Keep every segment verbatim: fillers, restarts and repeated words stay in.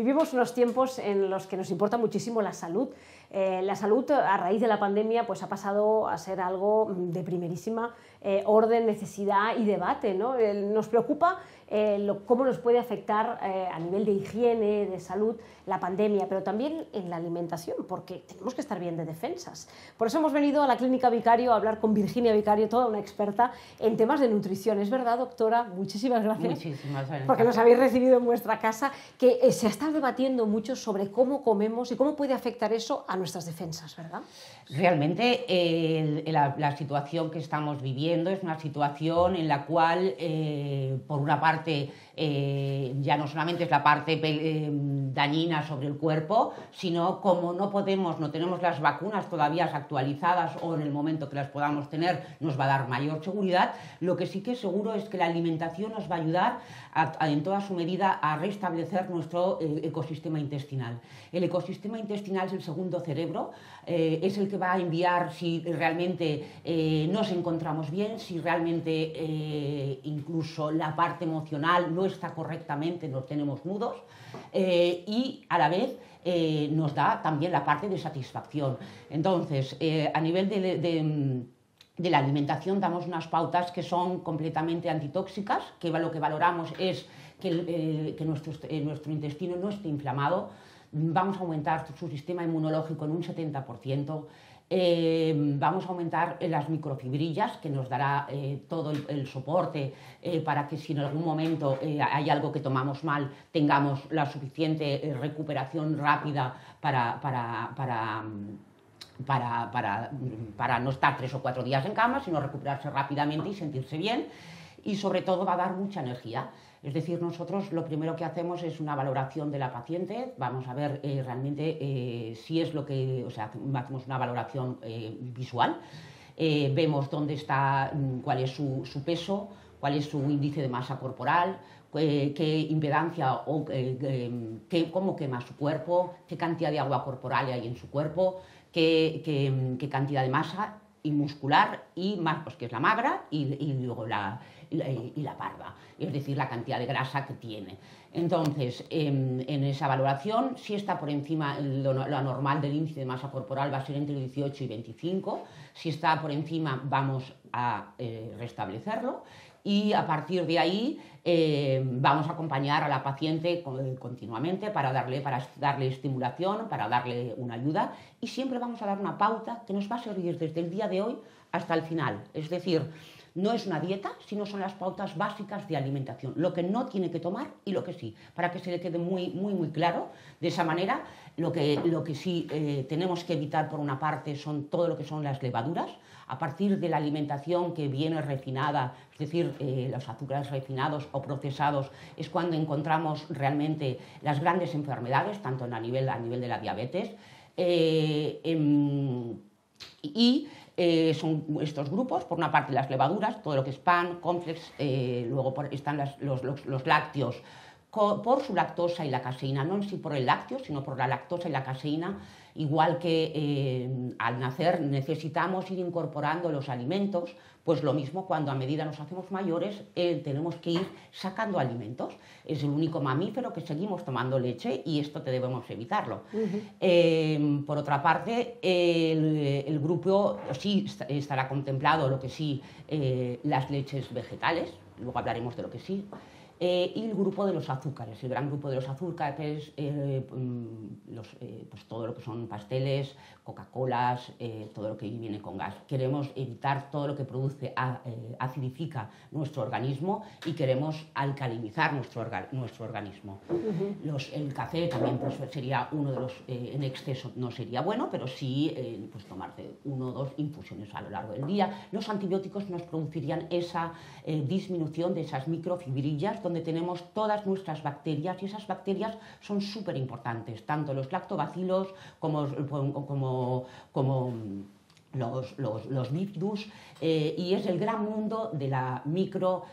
Vivimos unos tiempos en los que nos importa muchísimo la salud. Eh, la salud, a raíz de la pandemia, pues ha pasado a ser algo de primerísima eh, orden, necesidad y debate, ¿no? Eh, nos preocupa eh, lo, cómo nos puede afectar eh, a nivel de higiene, de salud, la pandemia, pero también en la alimentación, porque tenemos que estar bien de defensas. Por eso hemos venido a la Clínica Vicario a hablar con Virginia Vicario, toda una experta en temas de nutrición. ¿Es verdad, doctora? Muchísimas gracias. Muchísimas gracias. Porque nos habéis recibido en vuestra casa, que eh, se está debatiendo mucho sobre cómo comemos y cómo puede afectar eso a nuestras defensas, ¿verdad? Realmente eh, la, la situación que estamos viviendo es una situación en la cual, eh, por una parte, eh, ya no solamente es la parte eh, dañina sobre el cuerpo, sino como no podemos, no tenemos las vacunas todavía actualizadas o en el momento que las podamos tener nos va a dar mayor seguridad. Lo que sí que es seguro es que la alimentación nos va a ayudar a, a, en toda su medida a restablecer nuestro eh, ecosistema intestinal. El ecosistema intestinal es el segundo cerebro, eh, es el que va a enviar si realmente eh, nos encontramos bien, si realmente eh, incluso la parte emocional no está correctamente, nos tenemos nudos, eh, y a la vez eh, nos da también la parte de satisfacción. Entonces, eh, a nivel de, de, de de la alimentación damos unas pautas que son completamente antitóxicas, que lo que valoramos es que, eh, que nuestro, eh, nuestro intestino no esté inflamado. Vamos a aumentar su sistema inmunológico en un setenta por ciento, eh, vamos a aumentar las microfibrillas, que nos dará eh, todo el, el soporte eh, para que si en algún momento eh, hay algo que tomamos mal, tengamos la suficiente eh, recuperación rápida para... para, para Para, para, para no estar tres o cuatro días en cama, sino recuperarse rápidamente y sentirse bien, y sobre todo va a dar mucha energía. Es decir, nosotros lo primero que hacemos es una valoración de la paciente, vamos a ver eh, realmente eh, si es lo que, o sea, hacemos una valoración eh, visual, eh, vemos dónde está, cuál es su, su peso, cuál es su índice de masa corporal, eh, qué impedancia o eh, eh, qué, cómo quema su cuerpo, qué cantidad de agua corporal hay en su cuerpo, Qué, qué, qué cantidad de masa y muscular y más, pues que es la magra y, y luego la, y la, y la parva, es decir, la cantidad de grasa que tiene. Entonces, en, en esa valoración, si está por encima, lo, lo normal del índice de masa corporal va a ser entre dieciocho y veinticinco, si está por encima vamos a eh, restablecerlo, y a partir de ahí eh, vamos a acompañar a la paciente continuamente para darle, para darle estimulación, para darle una ayuda, y siempre vamos a dar una pauta que nos va a servir desde el día de hoy hasta el final. Es decir, no es una dieta, sino son las pautas básicas de alimentación, lo que no tiene que tomar y lo que sí, para que se le quede muy, muy, muy claro. De esa manera, lo que, lo que sí eh, tenemos que evitar por una parte son todo lo que son las levaduras. A partir de la alimentación que viene refinada, es decir, eh, los azúcares refinados o procesados, es cuando encontramos realmente las grandes enfermedades, tanto a nivel, a nivel de la diabetes. Eh, eh, y eh, son estos grupos, por una parte las levaduras, todo lo que es pan, cornflakes, eh, luego por, están las, los, los, los lácteos, por su lactosa y la caseína, no en sí por el lácteo, sino por la lactosa y la caseína, igual que eh, al nacer necesitamos ir incorporando los alimentos, pues lo mismo cuando a medida nos hacemos mayores eh, tenemos que ir sacando alimentos. Es el único mamífero que seguimos tomando leche y esto te debemos evitarlo. Uh-huh. eh, por otra parte, el, el grupo sí estará contemplado lo que sí, eh, las leches vegetales, luego hablaremos de lo que sí. Eh, y el grupo de los azúcares, el gran grupo de los azúcares, eh, los, eh, pues todo lo que son pasteles, Coca-Colas, eh, todo lo que viene con gas. Queremos evitar todo lo que produce, a, eh, acidifica nuestro organismo, y queremos alcalinizar nuestro, orga, nuestro organismo. Uh-huh. Los, el café también pues, sería uno de los, eh, en exceso no sería bueno, pero sí eh, pues, tomarse uno o dos infusiones a lo largo del día. Los antibióticos nos producirían esa eh, disminución de esas microfibrillas, donde tenemos todas nuestras bacterias, y esas bacterias son súper importantes, tanto los lactobacilos como, como, como los, los, los bifidus, eh, y es el gran mundo de la, micro,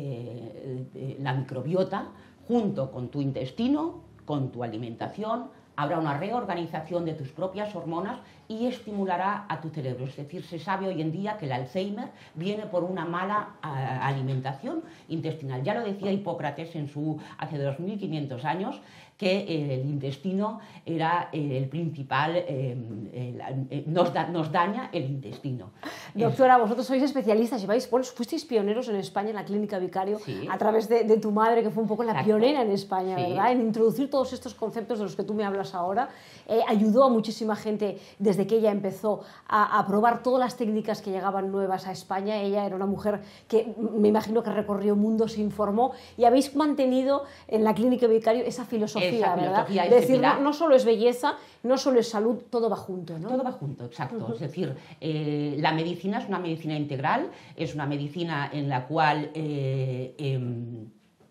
eh, de la microbiota, junto con tu intestino, con tu alimentación. Habrá una reorganización de tus propias hormonas y estimulará a tu cerebro. Es decir, se sabe hoy en día que el Alzheimer viene por una mala a, alimentación intestinal. Ya lo decía Hipócrates en su, hace dos mil quinientos años, que el intestino era el principal, eh, eh, nos, da, nos daña el intestino. Doctora, vosotros sois especialistas, lleváis, bueno, fuisteis pioneros en España en la Clínica Vicario, sí, a través de, de tu madre, que fue un poco la Exacto. pionera en España, sí. ¿verdad? En introducir todos estos conceptos de los que tú me hablas ahora. Eh, ayudó a muchísima gente desde que ella empezó a, a probar todas las técnicas que llegaban nuevas a España. Ella era una mujer que me imagino que recorrió mundos, se informó, y habéis mantenido en la Clínica Vicario esa filosofía, esa ¿verdad? Filosofía, es decir, no, no solo es belleza, no solo es salud, todo va junto, ¿no? Todo va junto, exacto. Uh-huh. Es decir, eh, la medicina es una medicina integral, es una medicina en la cual eh, eh,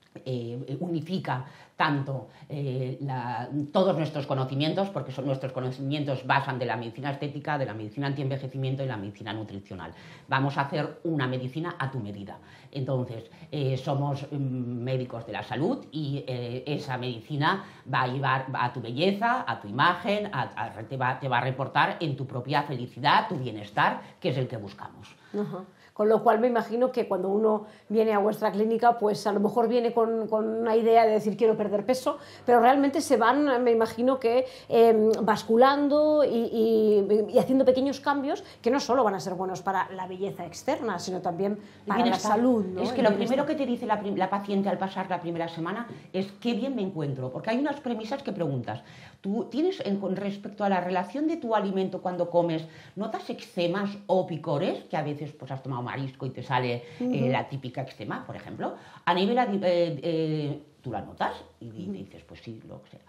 eh, unifica tanto eh, la, todos nuestros conocimientos, porque son, nuestros conocimientos basan de la medicina estética, de la medicina antienvejecimiento y la medicina nutricional. Vamos a hacer una medicina a tu medida. Entonces, eh, somos mm, médicos de la salud y eh, esa medicina va a llevar a tu belleza, a tu imagen, a, a, te, va, te va a reportar en tu propia felicidad, tu bienestar, que es el que buscamos. Uh-huh. Con lo cual me imagino que cuando uno viene a vuestra clínica, pues a lo mejor viene con, con una idea de decir quiero perder peso, pero realmente se van, me imagino que eh, basculando y, y, y haciendo pequeños cambios que no solo van a ser buenos para la belleza externa, sino también para la salud, ¿no? Es que lo primero que te dice la, la paciente al pasar la primera semana es qué bien me encuentro, porque hay unas premisas que preguntas. Tú tienes, en, con respecto a la relación de tu alimento cuando comes, ¿notas eczemas o picores? Que a veces pues has tomado marisco y te sale uh-huh. eh, la típica eczema, por ejemplo. A nivel, eh, eh, ¿tú la notas? Y, y dices, pues sí, lo que sea.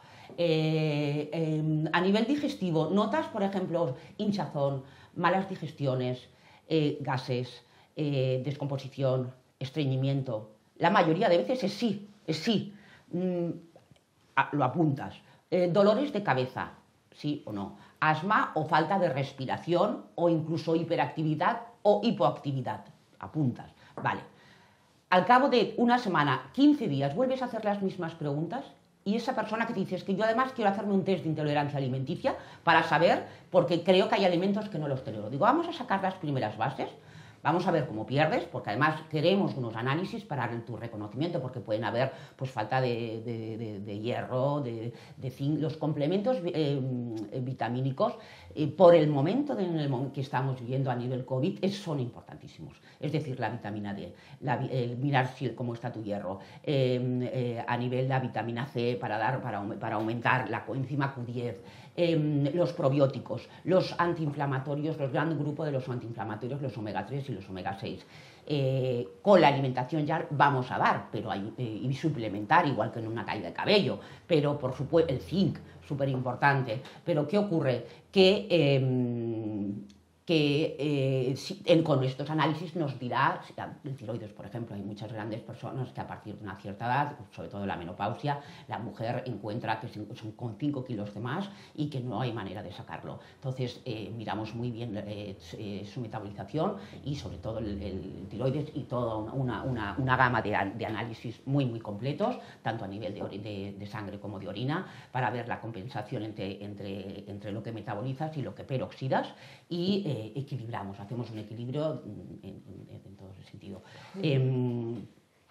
Eh, eh, a nivel digestivo, ¿notas, por ejemplo, hinchazón, malas digestiones, eh, gases, eh, descomposición, estreñimiento? La mayoría de veces es sí, es sí. Mm, a, lo apuntas. Eh, dolores de cabeza, sí o no. Asma o falta de respiración o incluso hiperactividad o hipoactividad. Apuntas. Vale. Al cabo de una semana, quince días, vuelves a hacer las mismas preguntas y esa persona que te dice es que yo además quiero hacerme un test de intolerancia alimenticia para saber, porque creo que hay alimentos que no los tolero. Digo, vamos a sacar las primeras bases. Vamos a ver cómo pierdes, porque además queremos unos análisis para tu reconocimiento, porque pueden haber pues, falta de, de, de, de hierro, de, de zinc. Los complementos eh, vitamínicos, eh, por el momento en el que estamos viviendo a nivel COVID, es, son importantísimos. Es decir, la vitamina D, la, eh, mirar si, cómo está tu hierro, eh, eh, a nivel de la vitamina C para, dar, para, para aumentar la coenzima Q diez, eh, los probióticos, los antiinflamatorios, los grandes grupos de los antiinflamatorios, los omega tres y los omega seis. Eh, con la alimentación ya vamos a dar, pero hay, eh, y suplementar, igual que en una caída de cabello, pero por supuesto el zinc, súper importante. Pero ¿qué ocurre? Que... Eh, que eh, si, en, con estos análisis nos dirá, el tiroides, por ejemplo, hay muchas grandes personas que a partir de una cierta edad, sobre todo en la menopausia, la mujer encuentra que son con cinco kilos de más y que no hay manera de sacarlo. Entonces, eh, miramos muy bien eh, su metabolización y sobre todo el, el tiroides y toda una, una, una gama de, de análisis muy, muy completos, tanto a nivel de, de, de sangre como de orina, para ver la compensación entre, entre, entre lo que metabolizas y lo que peroxidas y eh, equilibramos, hacemos un equilibrio en, en, en todo ese sentido. Eh,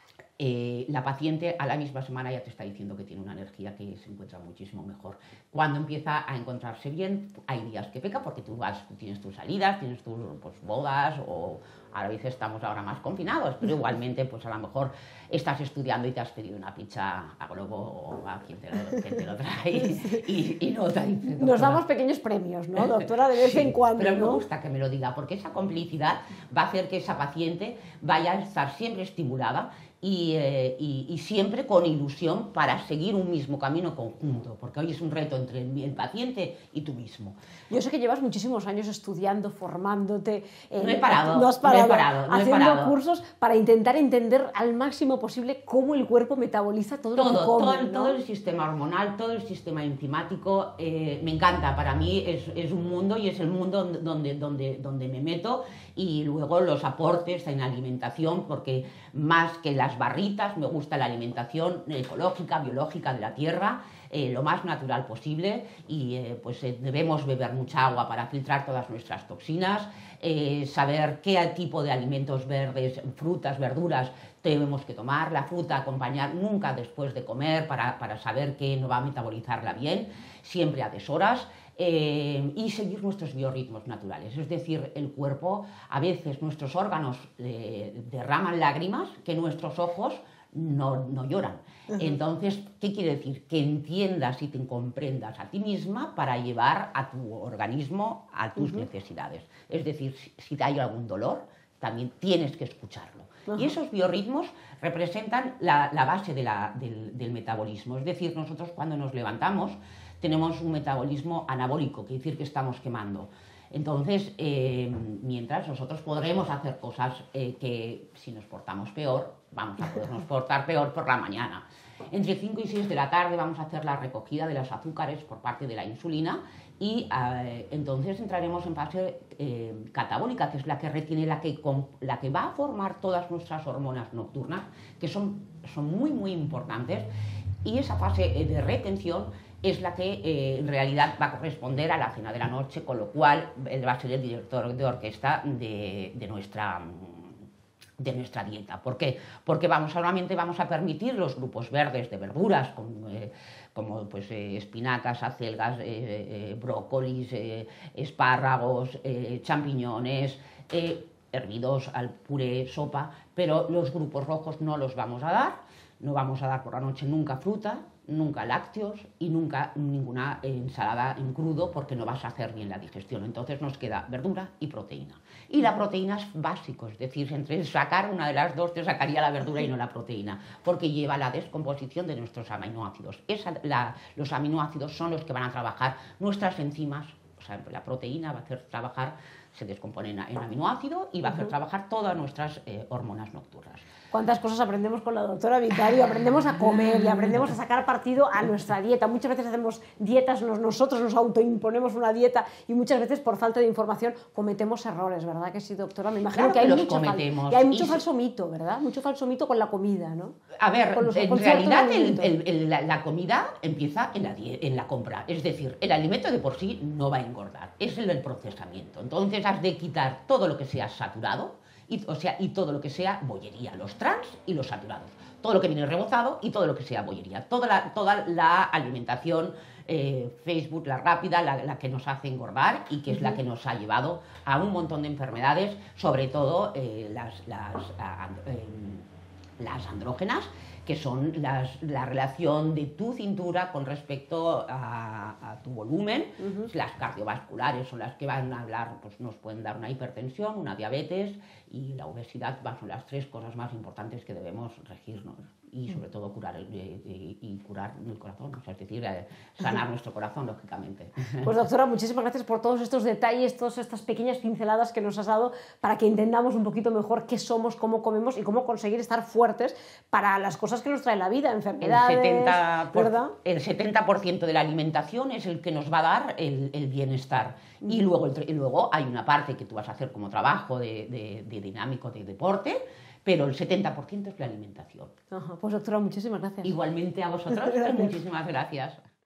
eh, la paciente a la misma semana ya te está diciendo que tiene una energía que se encuentra muchísimo mejor. Cuando empieza a encontrarse bien, hay días que peca porque tú vas, tienes tus salidas, tienes tus pues, bodas o a veces estamos ahora más confinados, pero igualmente pues a lo mejor estás estudiando y te has pedido una pizza a Globo o a quien te lo, quien te lo trae y, y, y no te dice, nos damos pequeños premios, ¿no, doctora? De vez sí, en cuando, pero ¿no? me gusta que me lo diga porque esa complicidad va a hacer que esa paciente vaya a estar siempre estimulada y, eh, y, y siempre con ilusión para seguir un mismo camino conjunto, porque hoy es un reto entre el, el paciente y tú mismo. Yo sé que llevas muchísimos años estudiando, formándote. Eh, no he parado, no has parado, no he parado, no haciendo he parado. cursos para intentar entender al máximo posible cómo el cuerpo metaboliza todo, todo lo que come, todo, el, ¿no? todo el sistema hormonal, todo el sistema enzimático, eh, me encanta. Para mí es, es un mundo y es el mundo donde, donde, donde me meto, y luego los aportes en alimentación, porque más que las barritas me gusta la alimentación ecológica, biológica de la tierra. eh, lo más natural posible y eh, pues eh, debemos beber mucha agua para filtrar todas nuestras toxinas, eh, saber qué tipo de alimentos verdes, frutas, verduras debemos que tomar, la fruta acompañar nunca después de comer para, para saber que no va a metabolizarla bien, siempre a deshoras. Eh, y seguir nuestros biorritmos naturales, es decir, el cuerpo, a veces nuestros órganos eh, derraman lágrimas que nuestros ojos no, no lloran. Uh-huh. Entonces, ¿qué quiere decir? Que entiendas y te comprendas a ti misma para llevar a tu organismo a tus uh-huh. necesidades. Es decir, si, si hay algún dolor, también tienes que escucharlo. Uh-huh. Y esos biorritmos representan la, la base de la, del, del metabolismo. Es decir, nosotros cuando nos levantamos tenemos un metabolismo anabólico, quiere decir que estamos quemando. Entonces, eh, mientras nosotros podremos hacer cosas eh, que si nos portamos peor, vamos a podernos portar peor por la mañana. Entre cinco y seis de la tarde vamos a hacer la recogida de los azúcares por parte de la insulina y eh, entonces entraremos en fase eh, catabólica, que es la que retiene, la que, con, la que va a formar todas nuestras hormonas nocturnas, que son, son muy, muy importantes. Y esa fase de retención es la que eh, en realidad va a corresponder a la cena de la noche, con lo cual él va a ser el director de orquesta de, de, nuestra, de nuestra dieta. ¿Por qué? Porque vamos, solamente vamos a permitir los grupos verdes de verduras, como, eh, como pues, eh, espinacas, acelgas, eh, eh, brócolis, eh, espárragos, eh, champiñones, eh, hervidos al puré, sopa, pero los grupos rojos no los vamos a dar. No vamos a dar por la noche nunca fruta, nunca lácteos y nunca ninguna ensalada en crudo porque no vas a hacer bien la digestión. Entonces nos queda verdura y proteína. Y la proteína es básico, es decir, entre sacar una de las dos te sacaría la verdura y no la proteína, porque lleva la descomposición de nuestros aminoácidos. Esa, la, los aminoácidos son los que van a trabajar nuestras enzimas, o sea, la proteína va a hacer trabajar, se descompone en, en aminoácido y va a hacer trabajar todas nuestras eh, hormonas nocturnas. Cuántas cosas aprendemos con la doctora Vicario, aprendemos a comer y aprendemos a sacar partido a nuestra dieta. Muchas veces hacemos dietas, nos, nosotros nos autoimponemos una dieta y muchas veces por falta de información cometemos errores, ¿verdad que sí, doctora? Me imagino claro que, que hay, los mucho cometemos. y hay mucho y falso mito, ¿verdad? Mucho falso mito con la comida, ¿no? A ver, con los, en con realidad el, el, el, la, la comida empieza en la, en la compra, es decir, el alimento de por sí no va a engordar, es el, el procesamiento. Entonces has de quitar todo lo que sea saturado, Y, o sea, y todo lo que sea bollería, los trans y los saturados, todo lo que viene rebozado y todo lo que sea bollería, toda la, toda la alimentación eh, Facebook, la rápida, la, la que nos hace engordar y que es uh-huh. la que nos ha llevado a un montón de enfermedades, sobre todo eh, las, las, a, eh, las andrógenas, que son las, la relación de tu cintura con respecto a, a tu volumen. Uh-huh. Las cardiovasculares son las que van a hablar, pues nos pueden dar una hipertensión, una diabetes, y la obesidad son las tres cosas más importantes que debemos regirnos y sobre todo curar el, y, y curar el corazón, o sea, es decir, sanar nuestro corazón, lógicamente. Pues doctora, muchísimas gracias por todos estos detalles, todas estas pequeñas pinceladas que nos has dado para que entendamos un poquito mejor qué somos, cómo comemos y cómo conseguir estar fuertes para las cosas que nos trae la vida, enfermedades, el setenta por, ¿verdad? El setenta por ciento de la alimentación es el que nos va a dar el, el bienestar. Mm. Y, luego, el, y luego hay una parte que tú vas a hacer como trabajo de, de, de dinámico, de deporte, pero el setenta por ciento es la alimentación. Ajá, pues doctora, muchísimas gracias. Igualmente a vosotros, muchísimas gracias.